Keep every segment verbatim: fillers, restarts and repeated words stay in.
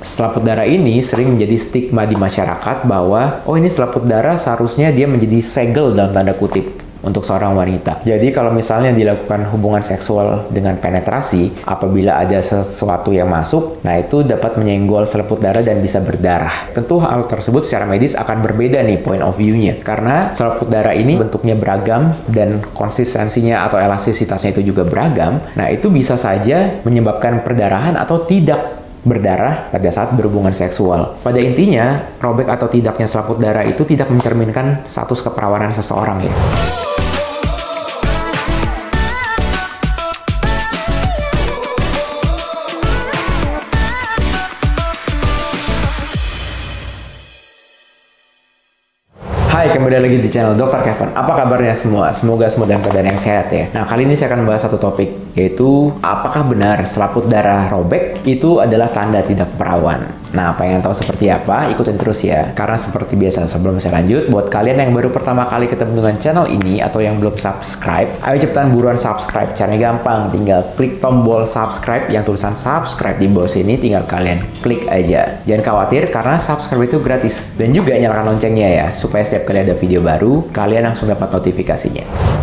Selaput darah ini sering menjadi stigma di masyarakat bahwa oh ini selaput darah seharusnya dia menjadi segel dalam tanda kutip untuk seorang wanita. Jadi kalau misalnya dilakukan hubungan seksual dengan penetrasi, apabila ada sesuatu yang masuk, nah itu dapat menyenggol selaput darah dan bisa berdarah. Tentu hal tersebut secara medis akan berbeda nih point of view-nya. Karena selaput darah ini bentuknya beragam dan konsistensinya atau elastisitasnya itu juga beragam. Nah itu bisa saja menyebabkan perdarahan atau tidak berdarah pada saat berhubungan seksual. Pada intinya, robek atau tidaknya selaput darah itu tidak mencerminkan status keperawanan seseorang ya. Hai, kembali lagi di channel dokter Kevin. Apa kabarnya semua? Semoga semua dalam keadaan yang sehat ya. Nah, kali ini saya akan membahas satu topik, yaitu apakah benar selaput darah robek itu adalah tanda tidak perawan? Nah, pengen tahu seperti apa? Ikutin terus ya. Karena seperti biasa, sebelum saya lanjut, buat kalian yang baru pertama kali ketemu dengan channel ini atau yang belum subscribe, ayo cepetan buruan subscribe. Caranya gampang, tinggal klik tombol subscribe yang tulisan subscribe di bawah sini, tinggal kalian klik aja. Jangan khawatir karena subscribe itu gratis. Dan juga nyalakan loncengnya ya, supaya setiap kali ada video baru, kalian langsung dapat notifikasinya.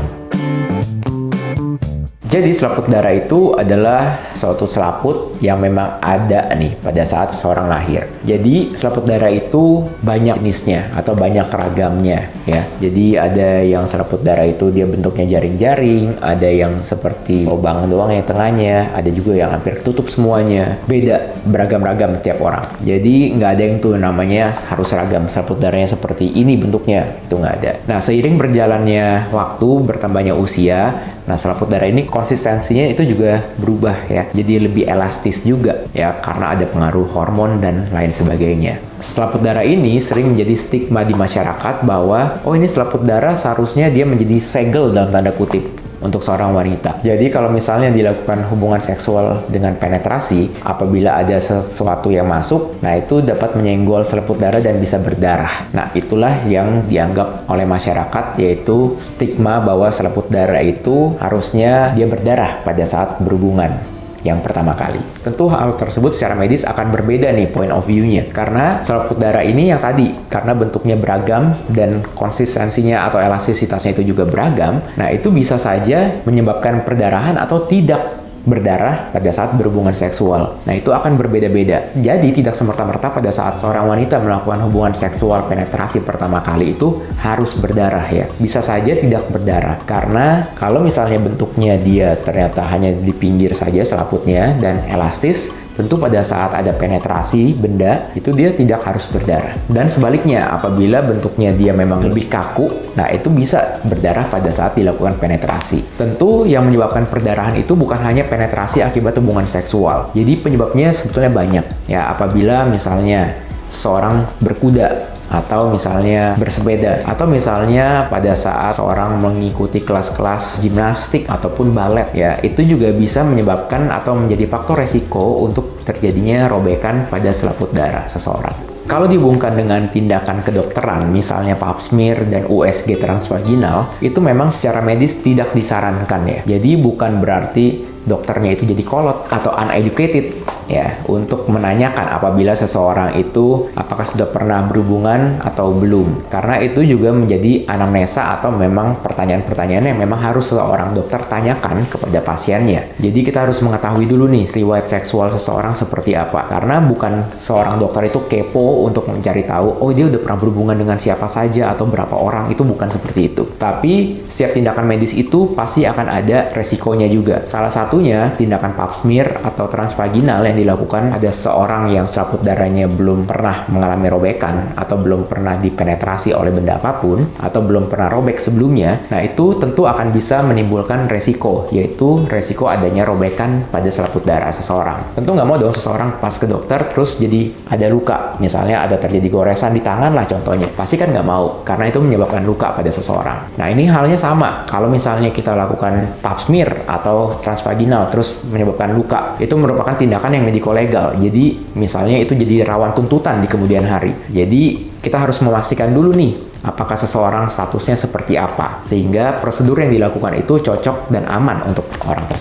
Jadi selaput darah itu adalah suatu selaput yang memang ada nih pada saat seseorang lahir. Jadi selaput darah itu banyak jenisnya atau banyak ragamnya ya. Jadi ada yang selaput darah itu dia bentuknya jaring-jaring, ada yang seperti lubang doang yang tengahnya, ada juga yang hampir tutup semuanya. Beda, beragam-ragam tiap orang. Jadi nggak ada yang tuh namanya harus seragam selaput darahnya seperti ini bentuknya, itu nggak ada. Nah seiring berjalannya waktu, bertambahnya usia, nah selaput darah ini konsistensinya itu juga berubah ya, jadi lebih elastis juga ya karena ada pengaruh hormon dan lain sebagainya. Selaput darah ini sering menjadi stigma di masyarakat bahwa oh ini selaput darah seharusnya dia menjadi segel dalam tanda kutip untuk seorang wanita. Jadi kalau misalnya dilakukan hubungan seksual dengan penetrasi, apabila ada sesuatu yang masuk, nah itu dapat menyenggol selaput darah dan bisa berdarah. Nah itulah yang dianggap oleh masyarakat, yaitu stigma bahwa selaput darah itu harusnya dia berdarah pada saat berhubungan yang pertama kali. Tentu hal tersebut secara medis akan berbeda nih point of view-nya. Karena selaput darah ini yang tadi, karena bentuknya beragam dan konsistensinya atau elastisitasnya itu juga beragam, nah itu bisa saja menyebabkan perdarahan atau tidak berdarah pada saat berhubungan seksual. Nah itu akan berbeda-beda. Jadi tidak semerta-merta pada saat seorang wanita melakukan hubungan seksual penetrasi pertama kali itu harus berdarah ya. Bisa saja tidak berdarah. Karena kalau misalnya bentuknya dia ternyata hanya di pinggir saja selaputnya dan elastis, tentu pada saat ada penetrasi benda, itu dia tidak harus berdarah. Dan sebaliknya, apabila bentuknya dia memang lebih kaku, nah itu bisa berdarah pada saat dilakukan penetrasi. Tentu yang menyebabkan perdarahan itu bukan hanya penetrasi akibat hubungan seksual. Jadi penyebabnya sebetulnya banyak. Ya, apabila misalnya seorang berkuda, atau misalnya bersepeda, atau misalnya pada saat seorang mengikuti kelas-kelas gimnastik ataupun balet ya, itu juga bisa menyebabkan atau menjadi faktor resiko untuk terjadinya robekan pada selaput darah seseorang. Kalau dihubungkan dengan tindakan kedokteran, misalnya pap smear dan U S G transvaginal, itu memang secara medis tidak disarankan ya. Jadi bukan berarti dokternya itu jadi kolot atau uneducated ya untuk menanyakan apabila seseorang itu apakah sudah pernah berhubungan atau belum, karena itu juga menjadi anamnesa atau memang pertanyaan-pertanyaan yang memang harus seorang dokter tanyakan kepada pasiennya. Jadi kita harus mengetahui dulu nih riwayat seksual seseorang seperti apa, karena bukan seorang dokter itu kepo untuk mencari tahu oh dia udah pernah berhubungan dengan siapa saja atau berapa orang, itu bukan seperti itu. Tapi setiap tindakan medis itu pasti akan ada resikonya juga. Salah satu Satunya, tindakan pap smear atau transvaginal yang dilakukan pada seorang yang selaput darahnya belum pernah mengalami robekan atau belum pernah dipenetrasi oleh benda apapun atau belum pernah robek sebelumnya. Nah itu tentu akan bisa menimbulkan resiko, yaitu resiko adanya robekan pada selaput darah seseorang. Tentu nggak mau dong seseorang pas ke dokter terus jadi ada luka, misalnya ada terjadi goresan di tangan lah contohnya. Pasti kan nggak mau, karena itu menyebabkan luka pada seseorang. Nah ini halnya sama, kalau misalnya kita lakukan pap smear atau transvaginal terus menyebabkan luka, itu merupakan tindakan yang mediko-legal. Jadi misalnya itu jadi rawan tuntutan di kemudian hari. Jadi kita harus memastikan dulu nih apakah seseorang statusnya seperti apa, sehingga prosedur yang dilakukan itu cocok dan aman untuk orang tersebut.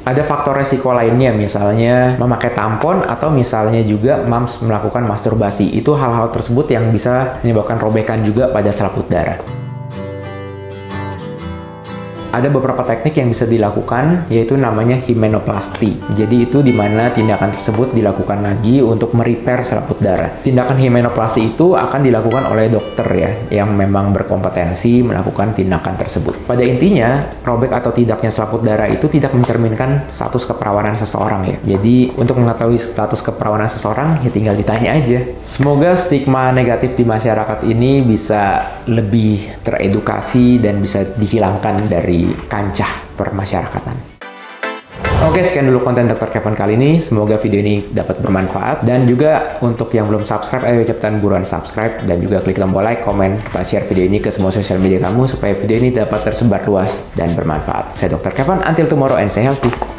Ada faktor resiko lainnya, misalnya memakai tampon atau misalnya juga moms melakukan masturbasi. Itu hal-hal tersebut yang bisa menyebabkan robekan juga pada selaput darah. Ada beberapa teknik yang bisa dilakukan, yaitu namanya hymenoplasty. Jadi itu dimana tindakan tersebut dilakukan lagi untuk merepair selaput darah. Tindakan hymenoplasty itu akan dilakukan oleh dokter ya, yang memang berkompetensi melakukan tindakan tersebut. Pada intinya, robek atau tidaknya selaput darah itu tidak mencerminkan status keperawanan seseorang ya. Jadi untuk mengetahui status keperawanan seseorang, ya tinggal ditanya aja. Semoga stigma negatif di masyarakat ini bisa lebih teredukasi dan bisa dihilangkan dari kancah permasyarakatan. Oke, sekian dulu konten dokter Kevin kali ini. Semoga video ini dapat bermanfaat. Dan juga untuk yang belum subscribe, ayo cepetan buruan subscribe. Dan juga klik tombol like, komen, serta share video ini ke semua sosial media kamu supaya video ini dapat tersebar luas dan bermanfaat. Saya dokter Kevin, until tomorrow and stay healthy.